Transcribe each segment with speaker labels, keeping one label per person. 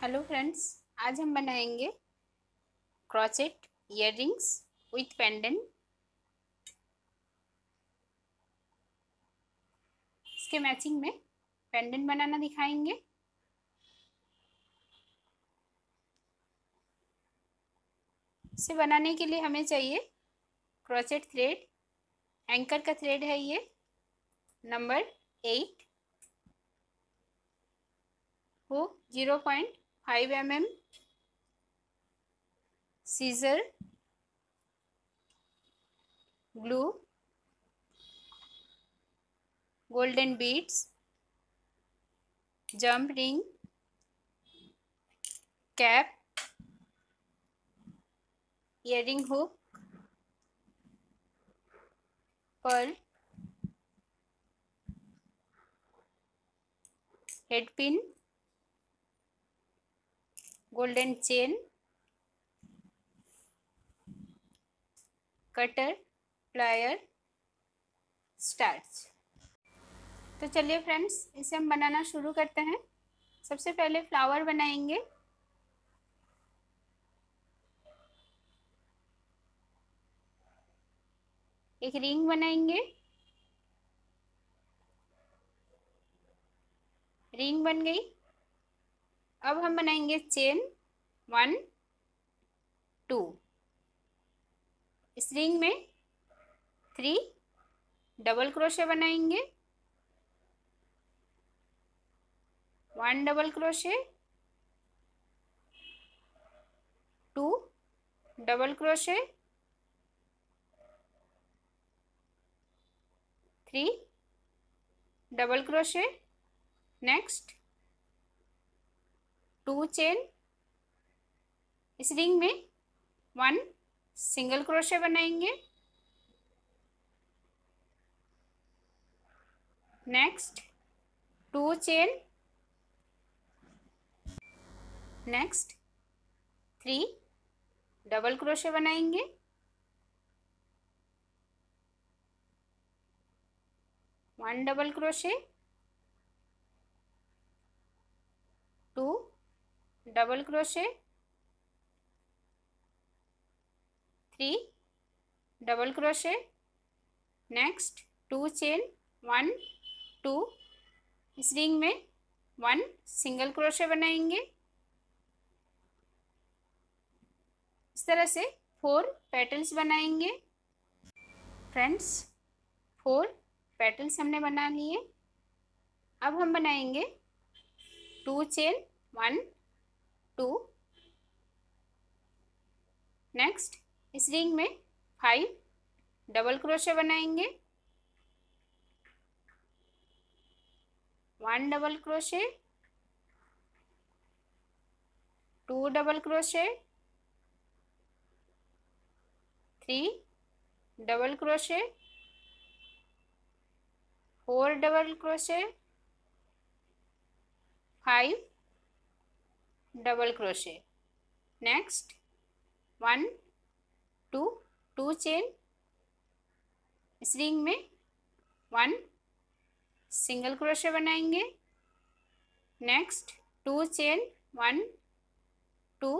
Speaker 1: Hello friends, आज हम बनाएंगे क्रोचेट इयररिंग्स विथ पेंडेंट। इसके मैचिंग में पेंडेंट बनाना दिखाएंगे। इसे बनाने के लिए हमें चाहिए क्रोचेट थ्रेड। एंकर का थ्रेड है ये नंबर 8, वो 0.5 mm, scissor, glue, golden beads, jump ring, cap, earring hook, pearl, head pin, golden chain, cutter, plier, starch. तो चलिए फ्रेंड्स, इसे हम बनाना शुरू करते हैं। सबसे पहले फ्लावर बनाएंगे। एक रिंग बनाएंगे। रिंग बन गई। अब हम बनाएंगे चेन 1 2। इस रिंग में 3 डबल क्रोशे बनाएंगे। 1 double crochet, 2 double crochet, 3 double crochet, next 2 chain. इस रिंग में 1 सिंगल क्रोशे बनाएंगे। Next 2 chain, next 3 double crochet बनाएंगे। 1 double crochet, 2 double crochet, 3 double crochet, next 2 chain, 1 2। इस रिंग में 1 सिंगल क्रोशे बनाएंगे। इस तरह से 4 पेटल्स बनाएंगे। फ्रेंड्स, 4 पेटल्स हमने बना लिए। अब हम बनाएंगे 2 चेन, 1 2। नेक्स्ट इस रिंग में 5 डबल क्रोशे बनाएंगे। 1 double crochet, 2 double crochet, 3 double crochet, 4 double crochet, 5 double crochet, next 1 2 2 chain. इस रिंग में 1 सिंगल क्रोशे बनाएंगे। Next 2 chain, 1 2।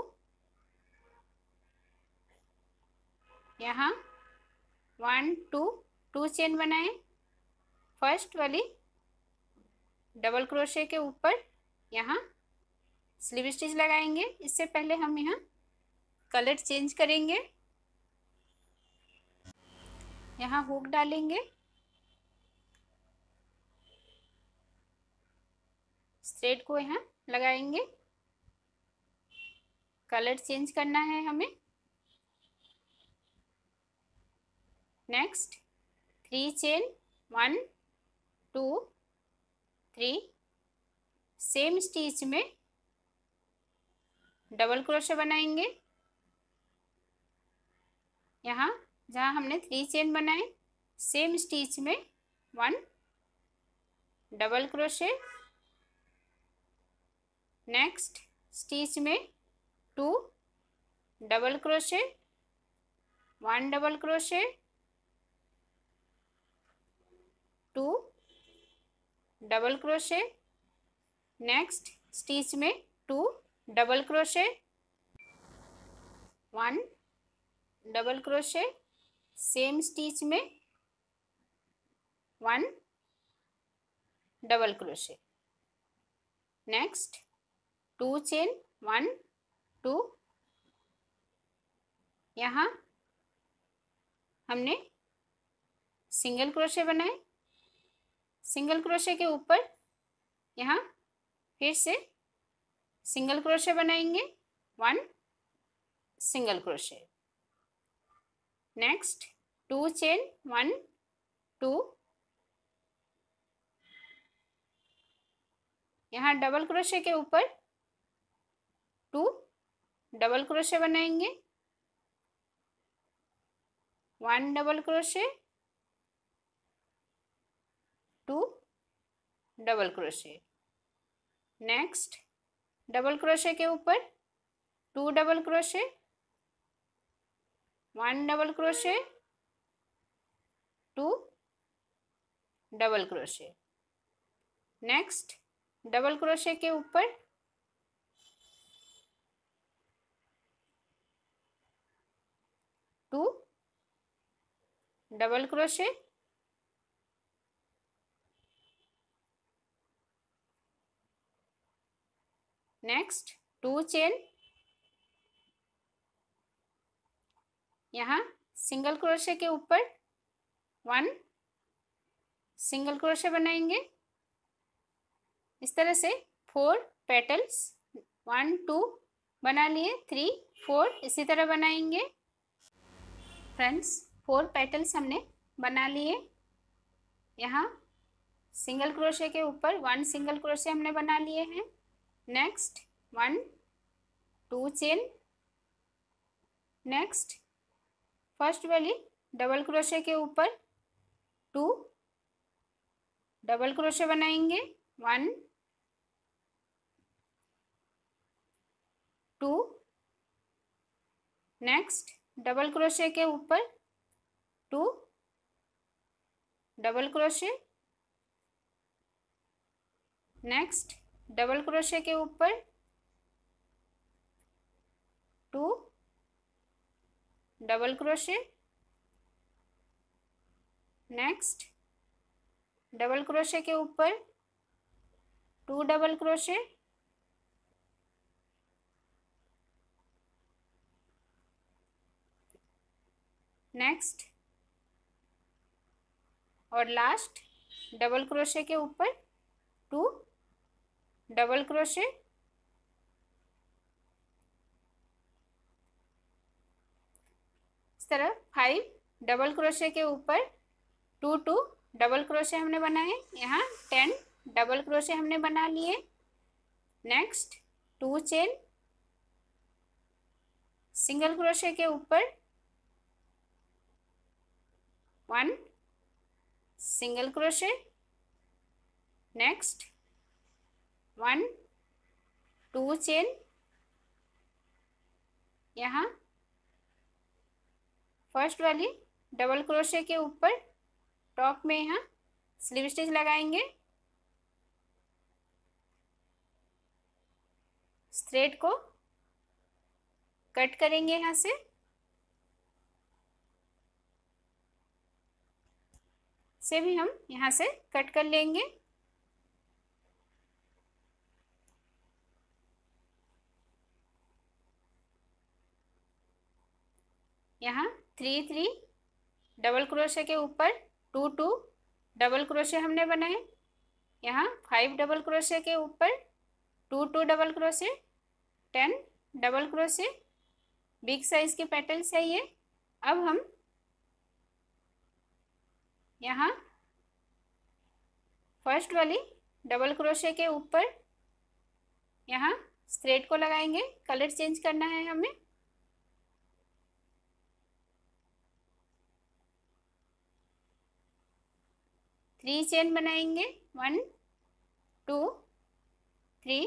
Speaker 1: यहाँ 1 2 2 चेन बनाए। फर्स्ट वाली डबल क्रोशे के ऊपर यहाँ स्लिप स्टिच लगाएंगे। इससे पहले हम यहाँ कलर चेंज करेंगे। यहाँ हुक डालेंगे। थ्रेड को यहाँ लगाएंगे। कलर चेंज करना है हमें। Next 3 chain, 1 2 3। सेम स्टिच में डबल क्रोशे बनाएंगे। यहाँ जहाँ हमने 3 चेन बनाए, सेम स्टिच में 1 डबल क्रोशे। नेक्स्ट स्टिच में 2 double crochet, 1 double crochet, 2 double crochet. Next stitch में 2 double crochet, 1 double crochet, same stitch में 1 डबल क्रोशे। नेक्स्ट 2 चेन, 1 2, यहाँ हमने सिंगल क्रोशे बनाए, सिंगल क्रोशे के ऊपर यहाँ फिर से सिंगल क्रोशे बनाएंगे, 1 सिंगल क्रोशे। नेक्स्ट 2 चेन, 1 2, यहाँ डबल क्रोशे के ऊपर 2 डबल क्रोशे बनाएंगे, 1 double crochet, 2 double crochet. Next double crochet के ऊपर 2 double crochet, 1 double crochet, 2 double crochet. Next double crochet के ऊपर 2 डबल क्रोशे, नेक्स्ट 2 चेन, यहाँ सिंगल क्रोशे के ऊपर 1 सिंगल क्रोशे बनाएंगे। इस तरह से 4 पेटल्स, 1 2 बना लिए, 3 4 इसी तरह बनाएंगे। फ्रेंड्स 4 पेटल्स हमने बना लिए। यहाँ सिंगल क्रोशे के ऊपर 1 सिंगल क्रोशे हमने बना लिए हैं। नेक्स्ट 1 2 चेन, नेक्स्ट फर्स्ट वाली डबल क्रोशे के ऊपर 2 डबल क्रोशे बनाएंगे, 1 2, नेक्स्ट डबल क्रोशे के ऊपर 2 double crochet, next double crochet के ऊपर 2 double crochet, next double crochet के ऊपर 2 डबल क्रोशे, नेक्स्ट और लास्ट डबल क्रोशे के ऊपर 2 डबल क्रोशे, इस तरह 5 डबल क्रोशे के ऊपर 2 2 डबल क्रोशे हमने बनाए। यहाँ 10 डबल क्रोशे हमने बना लिए। नेक्स्ट 2 चेन, सिंगल क्रोशे के ऊपर 1 सिंगल क्रोशे, नेक्स्ट 1 2 चेन, यहाँ फर्स्ट वाली डबल क्रोशे के ऊपर टॉप में यहाँ स्लीव स्टिच लगाएंगे। थ्रेड को कट करेंगे यहाँ से भी हम यहाँ से कट कर लेंगे। यहाँ 3 3 डबल क्रोशे के ऊपर 2 2 डबल क्रोशे हमने बनाए। यहाँ 5 डबल क्रोशे के ऊपर 2 2 double crochet, 10 double crochet, big size के पेटल्स है ये। अब हम यहाँ फर्स्ट वाली डबल क्रोशे के ऊपर यहाँ थ्रेड को लगाएंगे। कलर चेंज करना है हमें। थ्री चेन बनाएंगे, 1 2 3,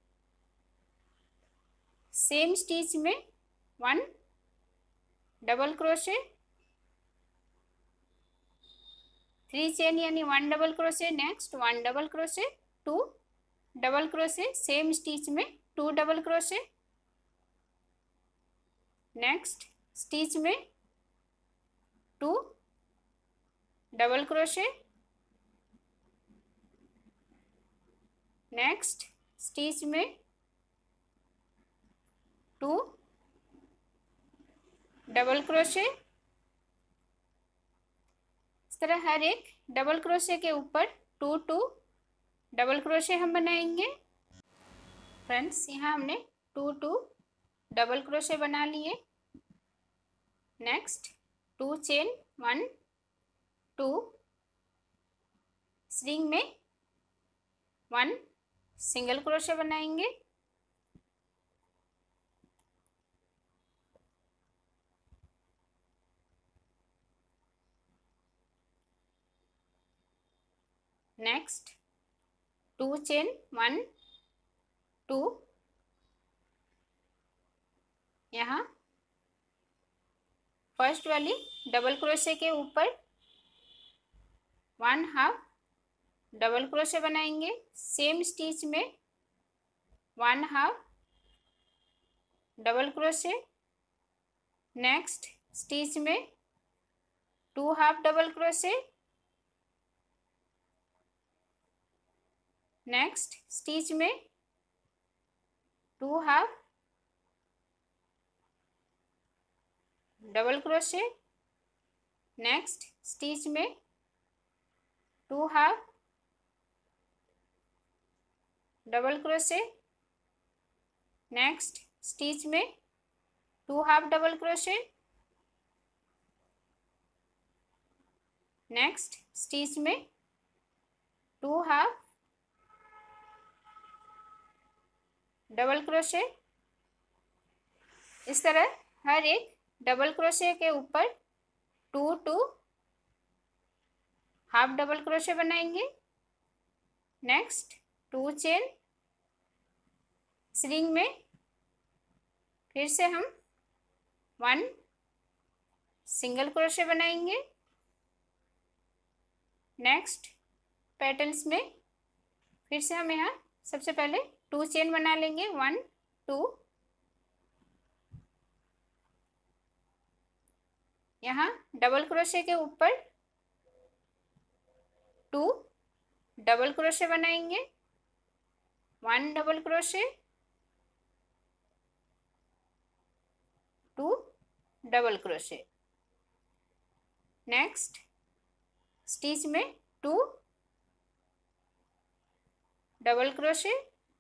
Speaker 1: सेम स्टिच में 1 डबल क्रोशे, 3 चेन यानी 1 double crochet, next 1 double crochet, 2 double crochet, same stitch में 2 डबल क्रोशे, नेक्स्ट स्टिच में 2 डबल क्रोशे, नेक्स्ट स्टिच में 2 डबल क्रोशे। इस तरह हर एक डबल क्रोशे के ऊपर 2 डबल क्रोशे हम बनाएंगे। फ्रेंड्स, यहाँ हमने 2 डबल क्रोशे बना लिए। नेक्स्ट 2 चेन 1 2, इस रिंग में 1 सिंगल क्रोशे बनाएंगे। नेक्स्ट 2 चेन 1 2, यहाँ फर्स्ट वाली डबल क्रोशे के ऊपर 1 हाफ डबल क्रोशे बनाएंगे। सेम स्टिच में 1 half double crochet, next stitch में 2 half double crochet, next stitch में 2 half double crochet, next stitch में 2 half double crochet, next stitch में 2 half double crochet, next stitch में 2 half double crochet. इस तरह हर एक डबल क्रोशे के ऊपर 2 हाफ डबल क्रोशे बनाएंगे। नेक्स्ट 2 चेन, इस रिंग में फिर से हम 1 सिंगल क्रोशे बनाएंगे। नेक्स्ट पैटर्न्स में फिर से हम यहाँ सबसे पहले 2 चेन बना लेंगे 1 2, यहाँ डबल क्रोशे के ऊपर 2 डबल क्रोशे बनाएंगे, 1 double crochet, 2 double crochet, next stitch में 2 डबल क्रोशे,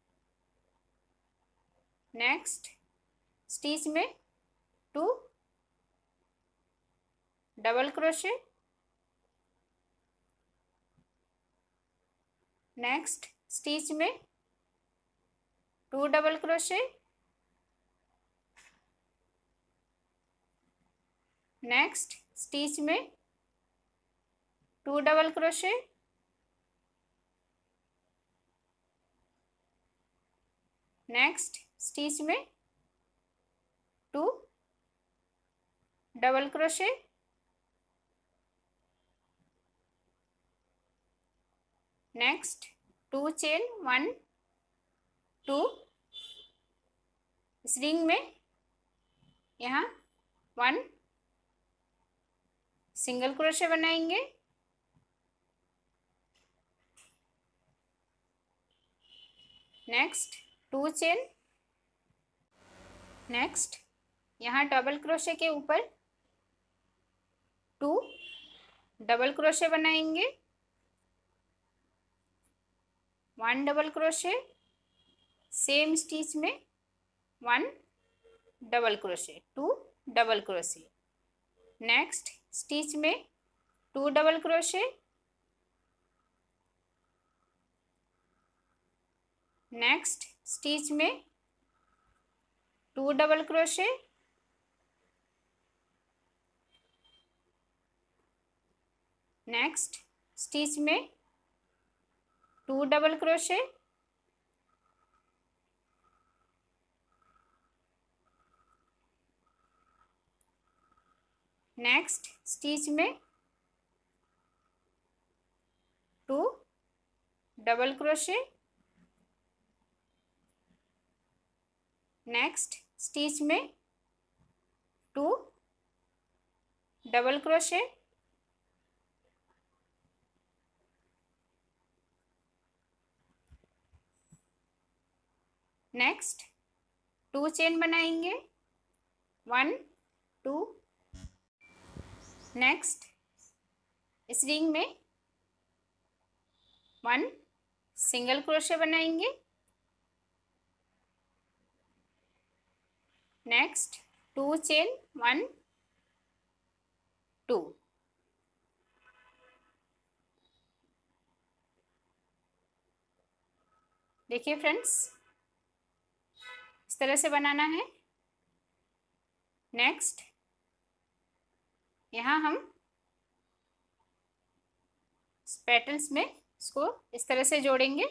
Speaker 1: नेक्स्ट स्टिच में 2 डबल क्रोशे, नेक्स्ट स्टिच में 2 डबल क्रोशे, नेक्स्ट स्टिच में 2 डबल क्रोशे, नेक्स्ट स्टिच में 2 डबल क्रोशे, नेक्स्ट 2 चेन 1 2, इस रिंग में यहाँ 1 सिंगल क्रोशे बनाएंगे। नेक्स्ट 2 चेन, नेक्स्ट यहाँ डबल क्रोशे के ऊपर 2 डबल क्रोशे बनाएंगे, 1 डबल क्रोशे, सेम स्टिच में 1 double crochet, 2 double crochet, next stitch में 2 डबल क्रोशे, नेक्स्ट स्टिच में 2 डबल क्रोशे, नेक्स्ट स्टिच में 2 डबल क्रोशे, नेक्स्ट स्टिच में 2 डबल क्रोशे, नेक्स्ट स्टिच में 2 डबल क्रोशे, नेक्स्ट 2 चेन बनाएंगे, 1 2, next इस ring में 1 single crochet बनाएंगे, नेक्स्ट 2 चेन 1 2, देखिए फ्रेंड्स इस तरह से बनाना है। नेक्स्ट यहाँ हम पेटल्स में इसको इस तरह से जोड़ेंगे।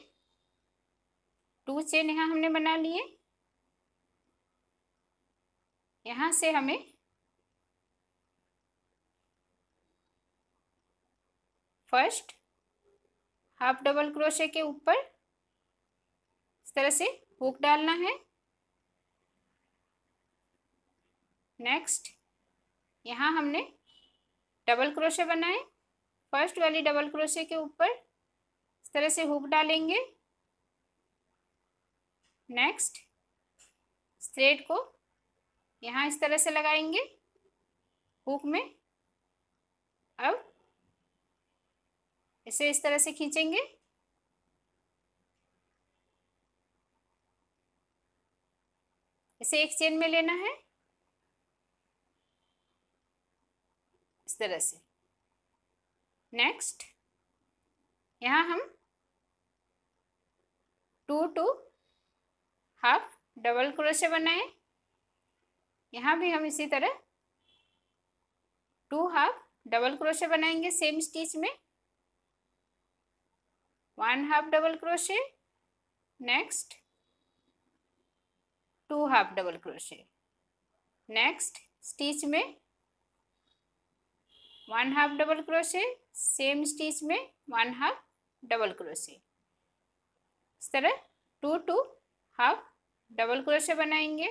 Speaker 1: 2 चेन यहाँ हमने बना लिए, यहाँ से हमें फर्स्ट हाफ डबल क्रोशे के ऊपर इस तरह से हुक डालना है। नेक्स्ट यहाँ हमने डबल क्रोशे बनाए, फर्स्ट वाली डबल क्रोशे के ऊपर इस तरह से हुक डालेंगे। नेक्स्ट थ्रेड को यहाँ इस तरह से लगाएंगे हुक में। अब इसे इस तरह से खींचेंगे, इसे एक चेन में लेना है इस तरह से। नेक्स्ट यहाँ हम 2 2 हाफ डबल क्रोशे बनाए, यहाँ भी हम इसी तरह 2 हाफ डबल क्रोशे बनाएंगे सेम स्टिच में, 1 half double crochet, next 2 half double crochet, next stitch में 1 half double crochet, same stitch में 1 हाफ डबल क्रोशे। इस तरह 2 2 हाफ डबल क्रोशे बनाएंगे,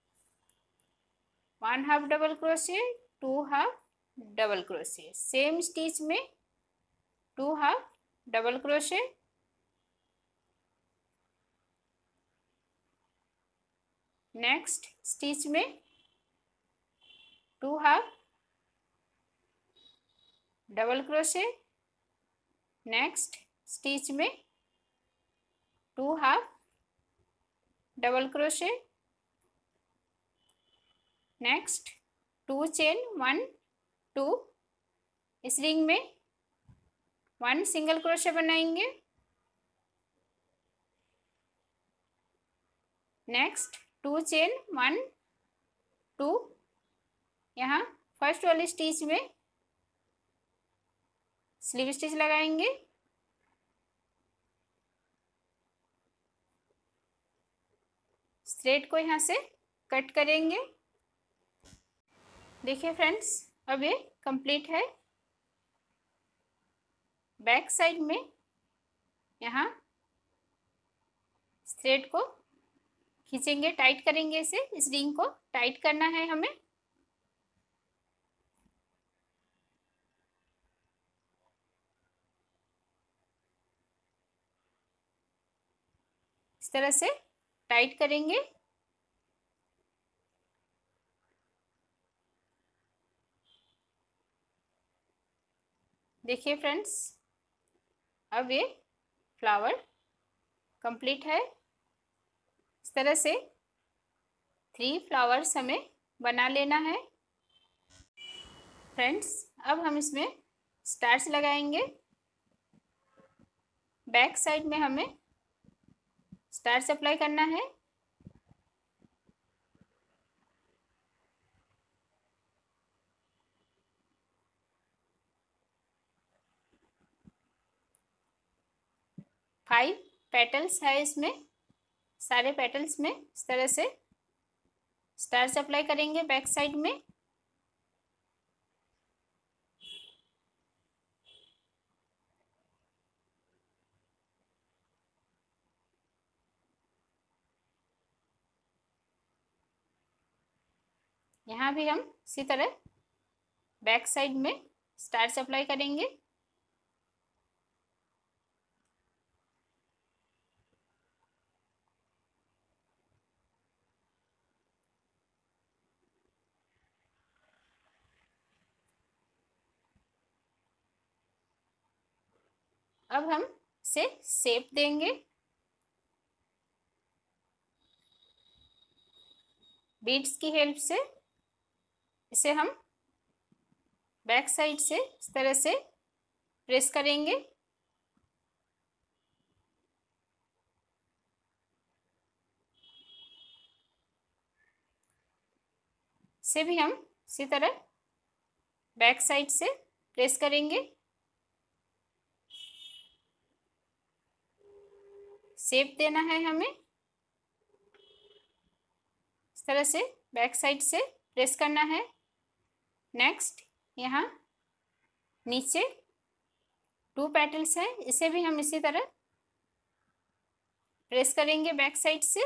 Speaker 1: 1 half double crochet, 2 half double crochet, same stitch में 2 half double crochet, next stitch में 2 half double crochet, next stitch में 2 half double crochet, next 2 chain 1 2, इस ring में 1 single crochet बनाएंगे। Next 2 chain 1 2, यहाँ first वाली stitch में स्लीव स्टिच लगाएंगे, थ्रेड को यहाँ से कट करेंगे। देखिए फ्रेंड्स अब ये कंप्लीट है। बैक साइड में यहाँ थ्रेड को खींचेंगे, टाइट करेंगे इसे, इस रिंग को टाइट करना है हमें। इस तरह से टाइट करेंगे। देखिए फ्रेंड्स अब ये फ्लावर कंप्लीट है। इस तरह से 3 फ्लावर्स हमें बना लेना है। फ्रेंड्स अब हम इसमें स्टार्च लगाएंगे। बैक साइड में हमें स्टार्च अप्लाई करना है। फाइव पेटल्स है इसमें, सारे पेटल्स में इस तरह से स्टार्च अप्लाई करेंगे बैक साइड में। यहाँ भी हम इसी तरह बैक साइड में स्टार्च अप्लाई करेंगे। अब हम इसे शेप देंगे। बीड्स की हेल्प से इसे हम बैक साइड से इस तरह से प्रेस करेंगे। इसे भी हम इसी तरह बैक साइड से प्रेस करेंगे। शेप देना है हमें, इस तरह से बैक साइड से प्रेस करना है। नेक्स्ट यहाँ नीचे 2 पेटल्स हैं, इसे भी हम इसी तरह प्रेस करेंगे बैक साइड से।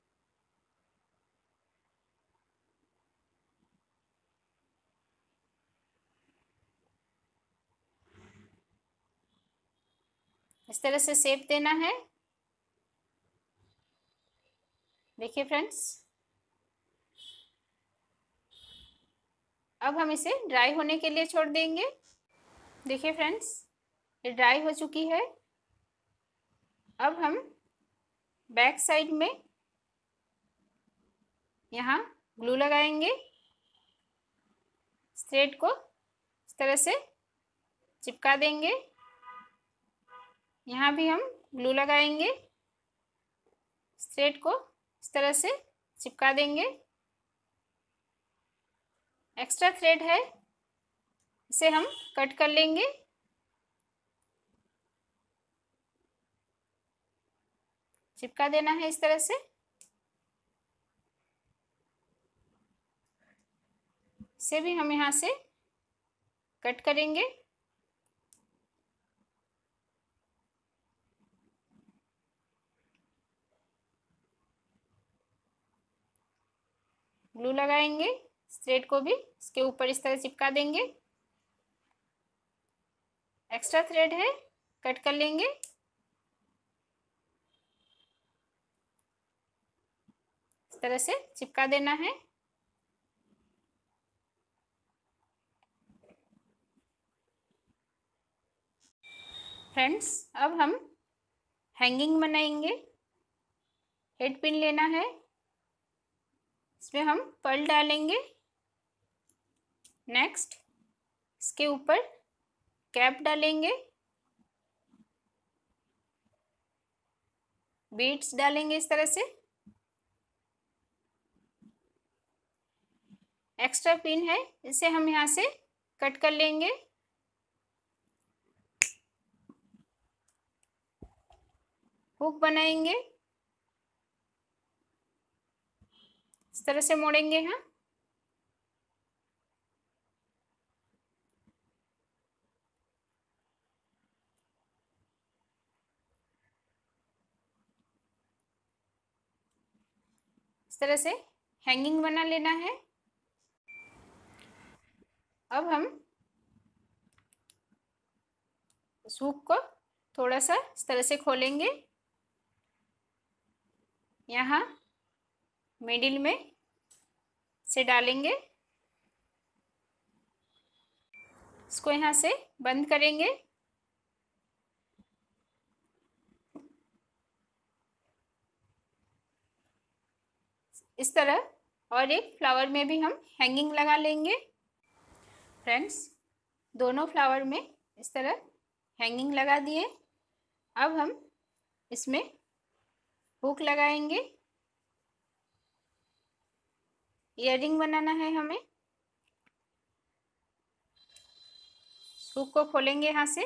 Speaker 1: इस तरह से शेप देना है। देखिए फ्रेंड्स, अब हम इसे ड्राई होने के लिए छोड़ देंगे। देखिए फ्रेंड्स, ये ड्राई हो चुकी है। अब हम बैक साइड में यहाँ ग्लू लगाएंगे। थ्रेड को इस तरह से चिपका देंगे। यहाँ भी हम ग्लू लगाएंगे, थ्रेड को इस तरह से चिपका देंगे। एक्स्ट्रा थ्रेड है, इसे हम कट कर लेंगे। चिपका देना है इस तरह से। इसे भी हम यहाँ से कट करेंगे। ग्लू लगाएंगे, थ्रेड को भी इसके ऊपर इस तरह चिपका देंगे। एक्स्ट्रा थ्रेड है, कट कर लेंगे। इस तरह से चिपका देना है। फ्रेंड्स, अब हम हैंगिंग बनाएंगे। हेड पिन लेना है, इसमें हम पर्ल डालेंगे। नेक्स्ट इसके ऊपर कैप डालेंगे, बीड्स डालेंगे इस तरह से। एक्स्ट्रा पिन है, इसे हम यहाँ से कट कर लेंगे। हुक बनाएंगे, इस तरह से मोड़ेंगे। यहाँ इस तरह से हैंगिंग बना लेना है। अब हम इस हुक को थोड़ा सा इस तरह से खोलेंगे। यहाँ मिडिल में से डालेंगे, इसको यहाँ से बंद करेंगे। इस तरह और एक फ्लावर में भी हम हैंगिंग लगा लेंगे। फ्रेंड्स, दोनों फ्लावर में इस तरह हैंगिंग लगा दिए। अब हम इसमें हुक लगाएंगे। ईयरिंग बनाना है हमें। हुक को खोलेंगे यहाँ से,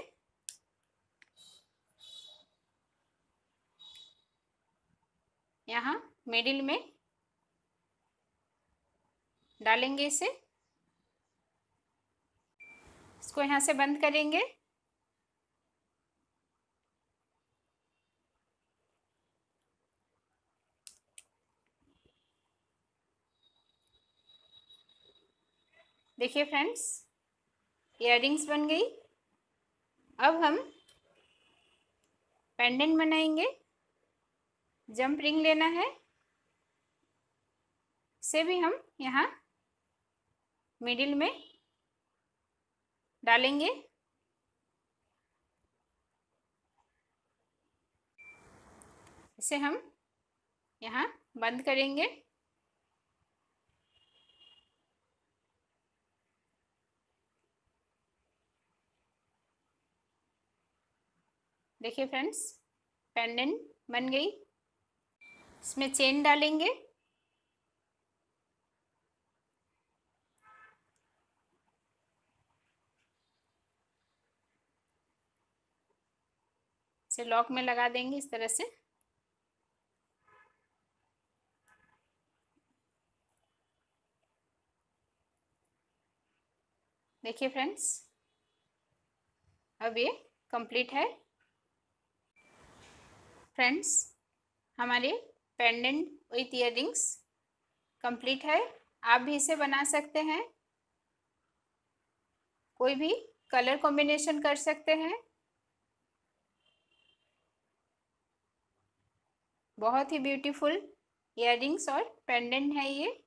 Speaker 1: यहाँ मिडिल में डालेंगे इसे, इसको यहाँ से बंद करेंगे। देखिए फ्रेंड्स, इयररिंग्स बन गई। अब हम पेंडेंट बनाएंगे। जंप रिंग लेना है, इसे भी हम यहाँ मिडिल में डालेंगे। इसे हम यहाँ बंद करेंगे। देखिए फ्रेंड्स, पेंडेंट बन गई। इसमें चेन डालेंगे। इसे लॉक में लगा देंगे इस तरह से। देखिए फ्रेंड्स, अब ये कंप्लीट है। फ्रेंड्स, हमारे पेंडेंट विथ इयररिंग्स कंप्लीट है। आप भी इसे बना सकते हैं, कोई भी कलर कॉम्बिनेशन कर सकते हैं। बहुत ही ब्यूटीफुल इयररिंग्स और पेंडेंट है ये।